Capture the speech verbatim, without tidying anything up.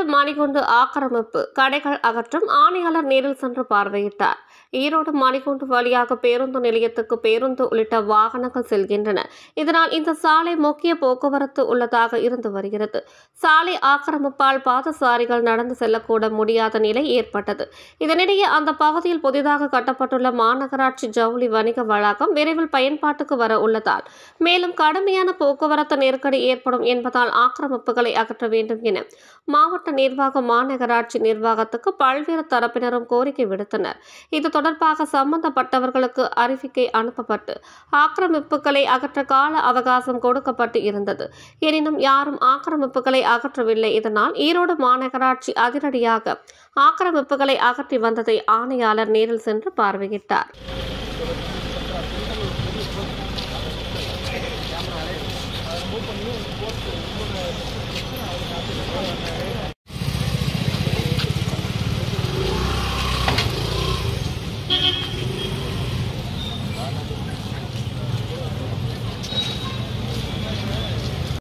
மணிக்கூண்டு ஆக்கிரமிப்பு கடைகள் அகற்றும் ஆணையாளர் நேரில் சென்று பார்வையிட்டார். ஈரோடு மணிக்கூண்டு வழியாக பேருந்து நிலையத்துக்கு பேருந்து உள்ளிட்ட வாகனங்கள் செல்கின்றன. இதனால் இந்த சாலை முக்கிய போக்குவரத்து உள்ளதாக இருந்து வருகிறது. சாலை ஆக்கிரமிப்பால் பாதசாரிகள் நடந்து செல்லக்கூட முடியாத நிலை ஏற்பட்டது. இதனிடையே அந்த பகுதியில் புதிதாக கட்டப்பட்டுள்ள மாநகராட்சி ஜவுளி வணிக வளாகம் விரைவில் பயன்பாட்டுக்கு வர உள்ளதால் மேலும் கடுமையான போக்குவரத்து நெருக்கடி ஏற்படும் என்பதால் ஆக்கிரமிப்புகளை அகற்ற வேண்டும் என மாவட்ட நிர்வாக மாநகராட்சி நிர்வாகத்துக்கு பல்வேறு தரப்பினரும் கோரிக்கை விடுத்தனர். இது தொடர்பாக சம்பந்தப்பட்டவர்களுக்கு அறிவிக்கை அனுப்பப்பட்டு ஆக்கிரமிப்புகளை அகற்ற கால அவகாசம் கொடுக்கப்பட்டு இருந்தது. எனினும் யாரும் ஆக்கிரமிப்புகளை அகற்றவில்லை. இதனால் ஈரோடு மாநகராட்சி அதிரடியாக ஆக்கிரமிப்புகளை அகற்றி வந்ததை ஆணையாளர் நேரில் சென்று பார்வையிட்டார். மூவ் பண்ணி போஸ்ட்